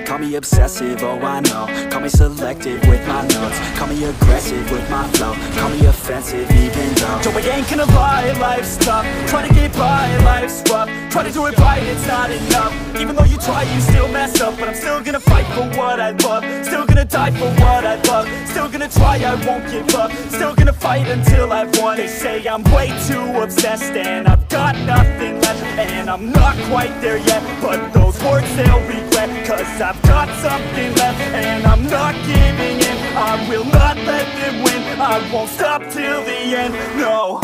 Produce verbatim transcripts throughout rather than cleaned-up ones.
Call me obsessive, oh I know. Call me selective with my notes. Call me aggressive with my flow. Call me offensive even though Joe, I ain't gonna lie, life's tough. Try to get by, life's rough. Try to do it right, it's not enough. Even though you try, you still mess up. But I'm still gonna fight for what I love. Still gonna die for what I love. Still gonna try, I won't give up. Still gonna fight until I've won. They say I'm way too obsessed and I've got nothing left. And I'm not quite there yet, but those words they'll regret. Cause I've got something left and I'm not giving in. I will not let them win. I won't stop till the end, no.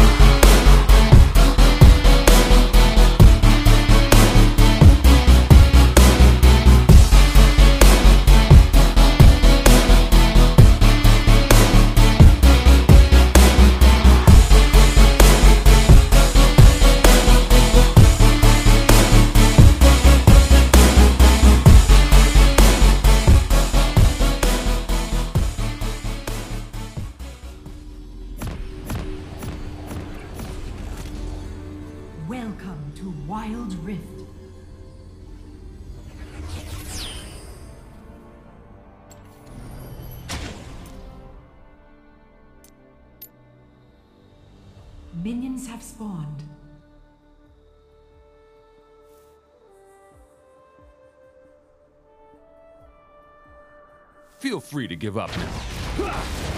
Welcome to Wild Rift. Minions have spawned. Feel free to give up now.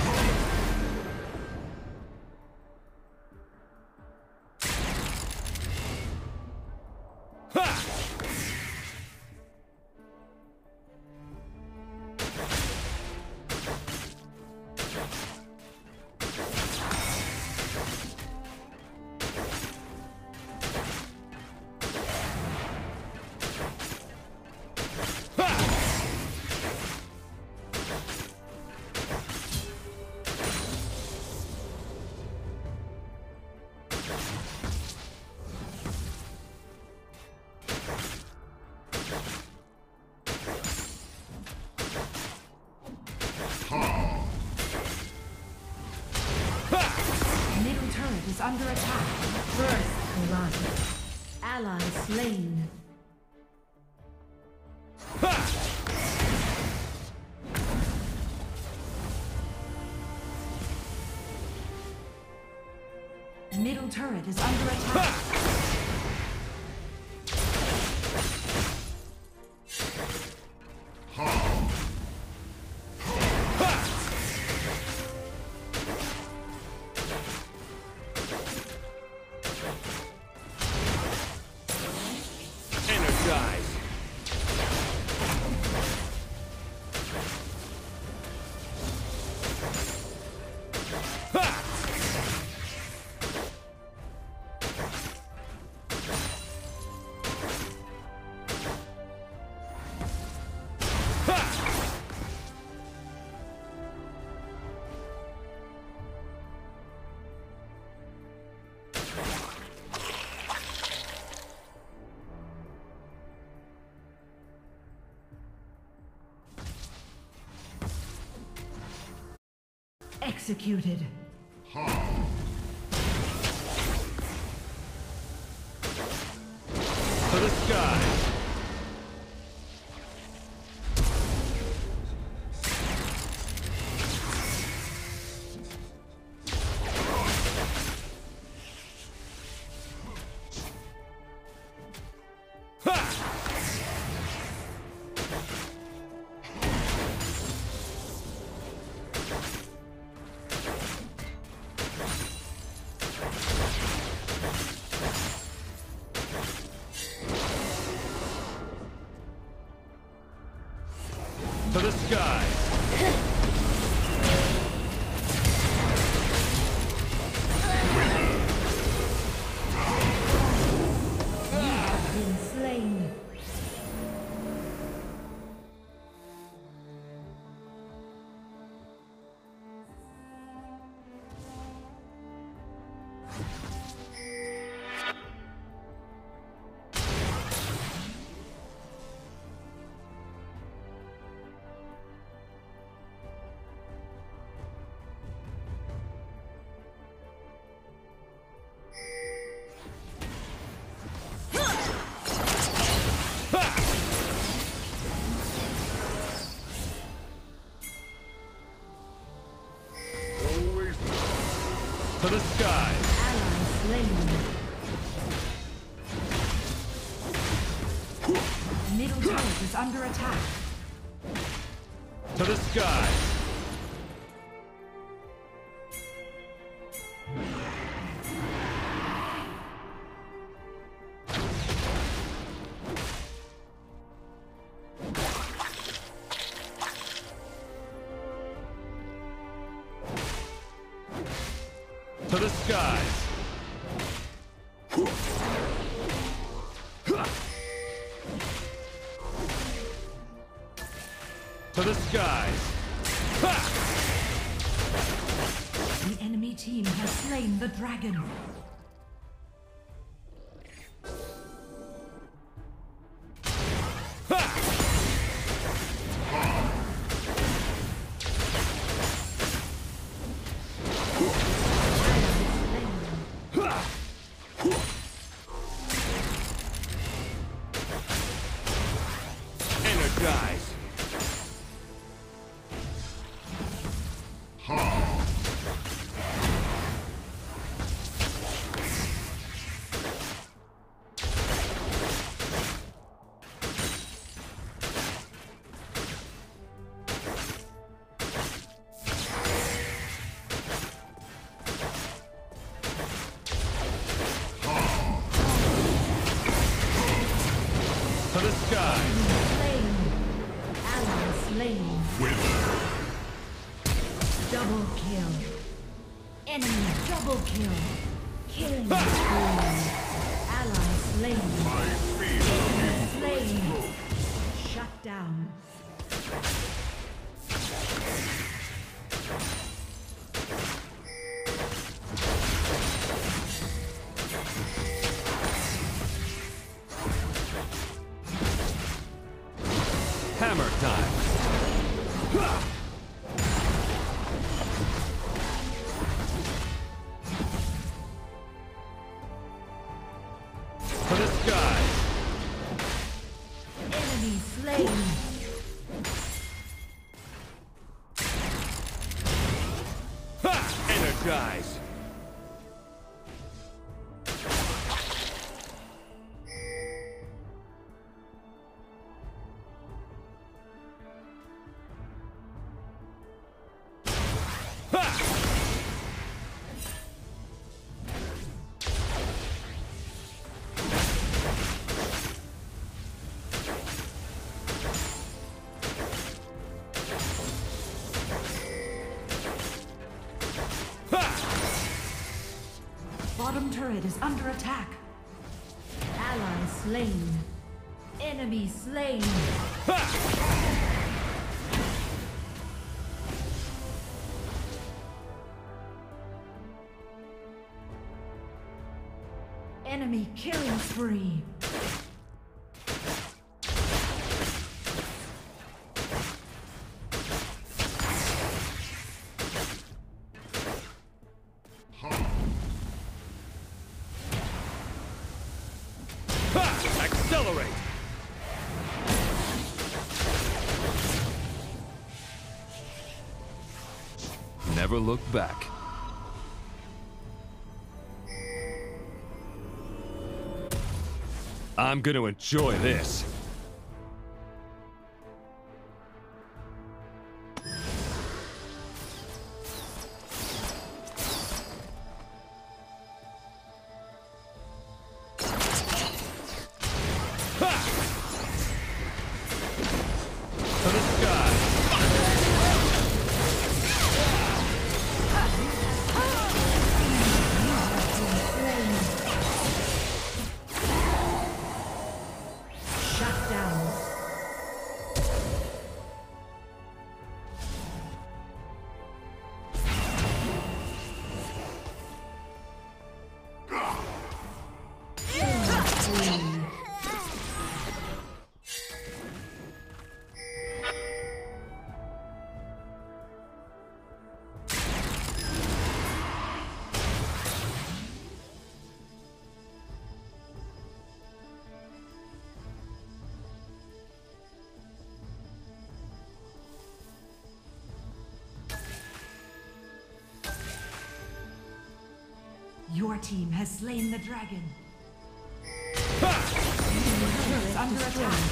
Middle turret is under attack. First blood. Ally slain. Middle turret is under attack. Executed. To the sky. To the sky. Been slain. To the sky. Ally slain. Middle turret is under attack. To the sky. To the skies. To the skies. The enemy team has slain the dragon. Energize. To the sky. Slain. Ally slain. Double kill. Enemy double kill. Killing spree. Ally slain. Enemy slain. Shut down. Hammer time. To the sky. Enemy slain. Ha! Energize. Bottom turret is under attack. Ally slain. Enemy slain. Enemy killing spree. Ha! Accelerate. Never look back. I'm gonna enjoy this. To the sky. Shut team has slain the dragon. Ha! Under attack.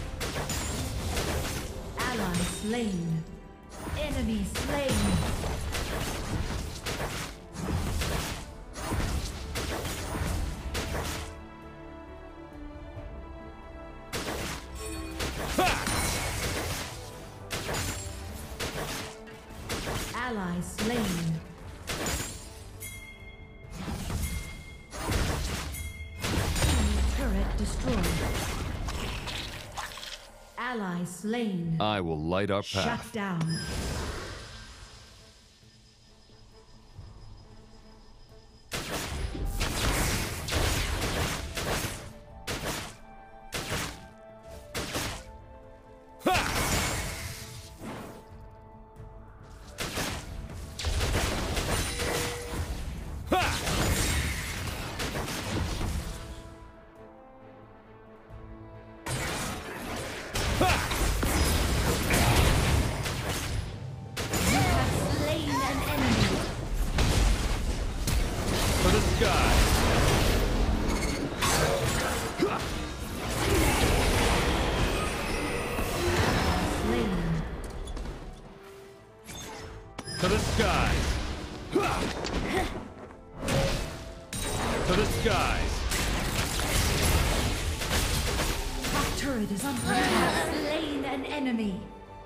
Ally slain. Enemy slain. Ally slain. Turret destroyed. Ally slain. I will light our path. Shut down. For the sky. To the skies! To the skies! Top turret is under attack. Slain an enemy.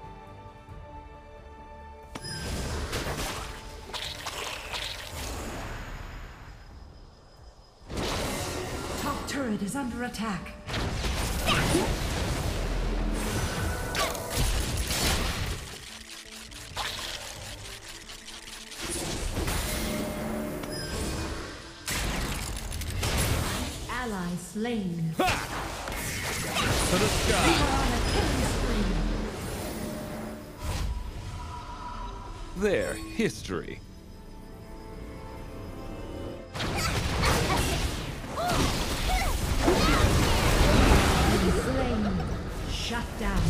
Top turret is under attack. Ally slain. Ha! To the sky! Their history. Slain. Shut down.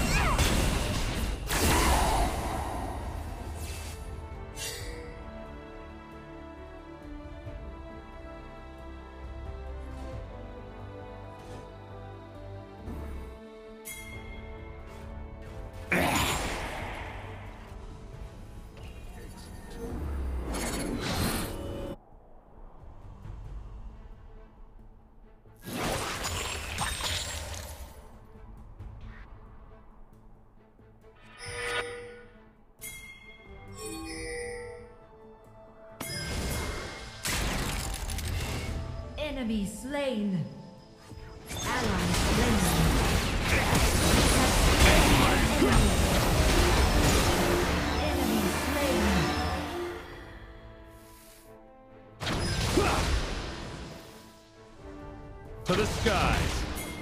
Enemy slain. Ally slain. Enemy slain. To the skies!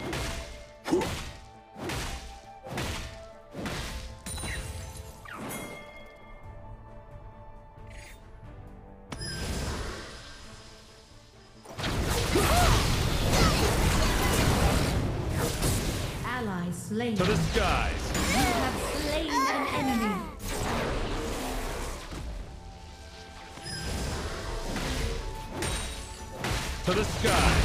Ally slain. To the skies! You have slain an enemy. To the skies!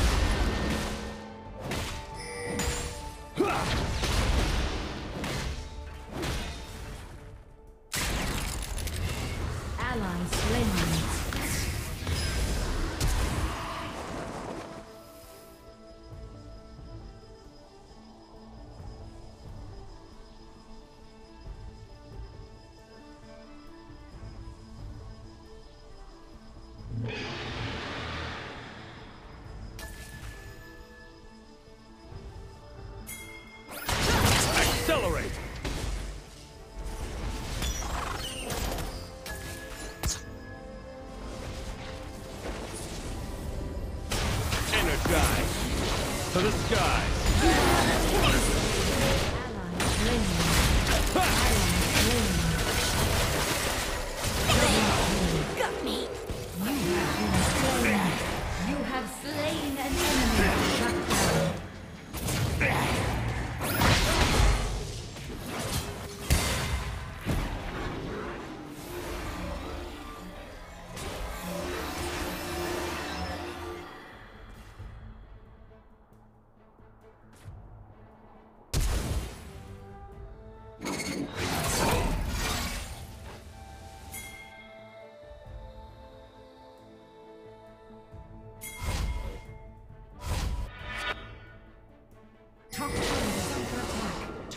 Ally slain. Accelerate! Energize! To the skies! Ally slain. Ally slain. Got me. You have been slain. You have slain an enemy. Shut down.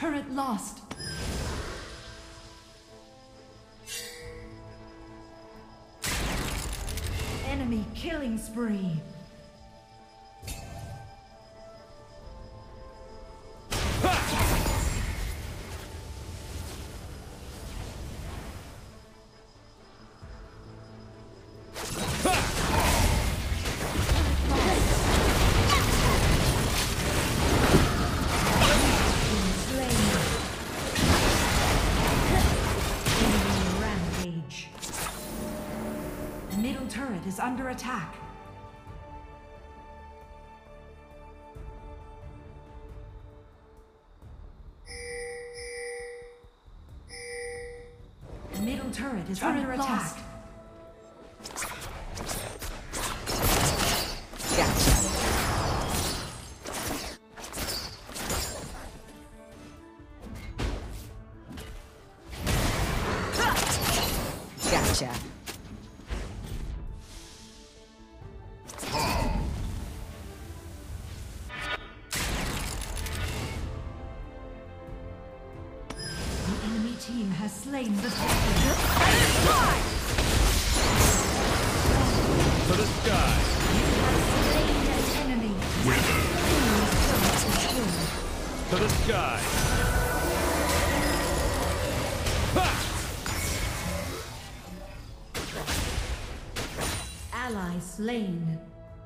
Turret lost. Enemy killing spree. Is under attack. The middle turret is turret under lost. Attack. Gotcha. Gotcha. Team has slain the To the sky. You have slain an enemy. To the sky. Ally slain.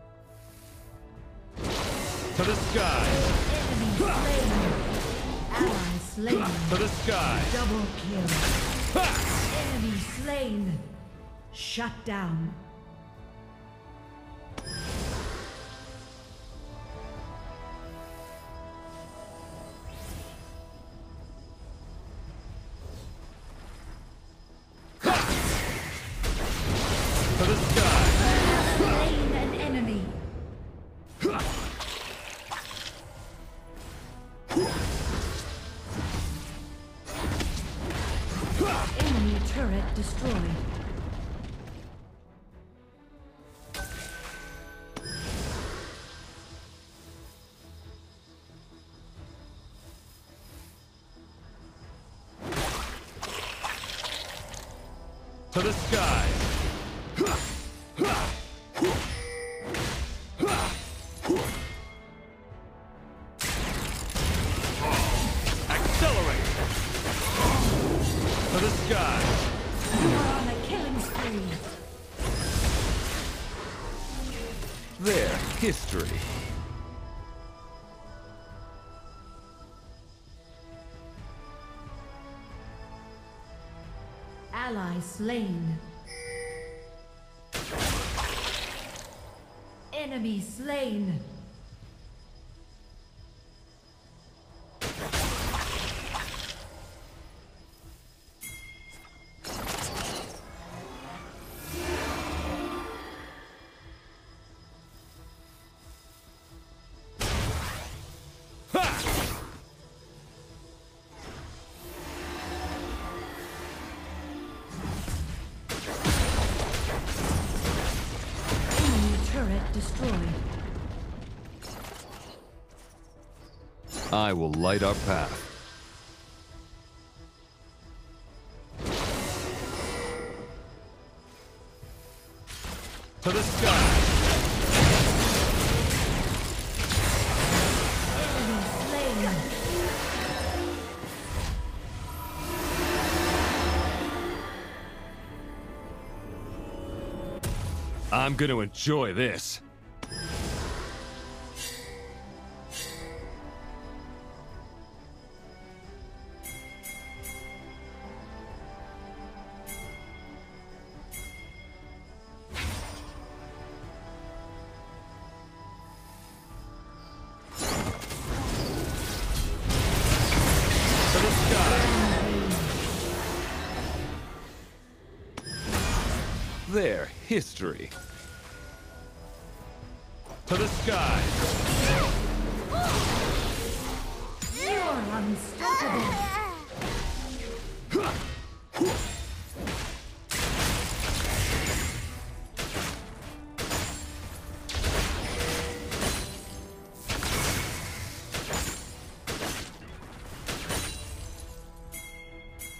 To the sky. Enemy slain. Ally slain. To the sky. Double kill. Enemy slain. Shut down. To the sky. Slain an enemy. Enemy turret destroyed. To the sky. Accelerate. To the sky. You are on a killing spree. There, history. Ally slain. Enemy slain. Destroyed. I will light our path. To the sky. Enemy slain. I'm gonna enjoy this. There, history. To the sky. You're unstoppable.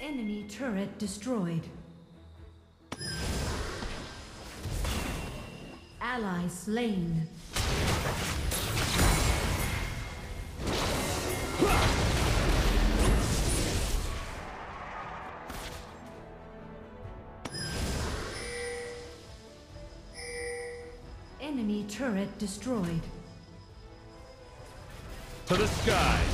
Enemy turret destroyed. Ally slain. Enemy turret destroyed. To the skies!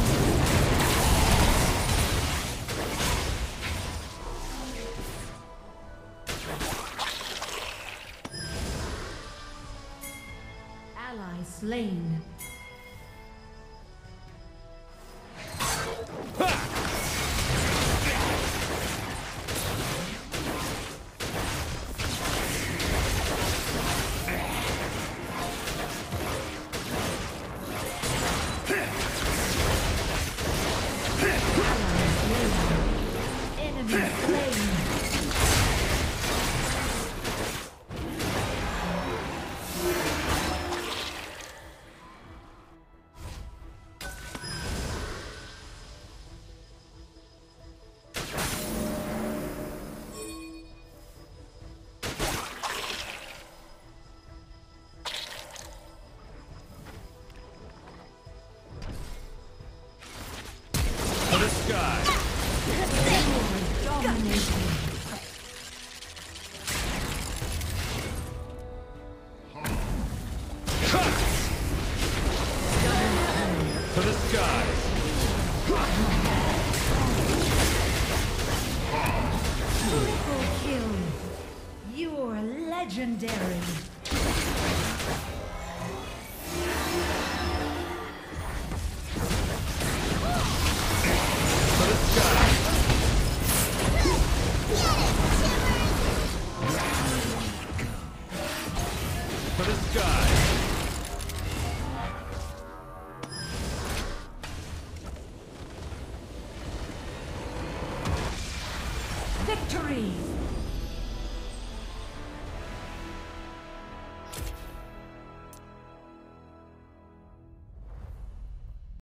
Ally slain. To the sky! Domination. To the skies! Triple kill. You're legendary. To the sky! To the sky! Victory!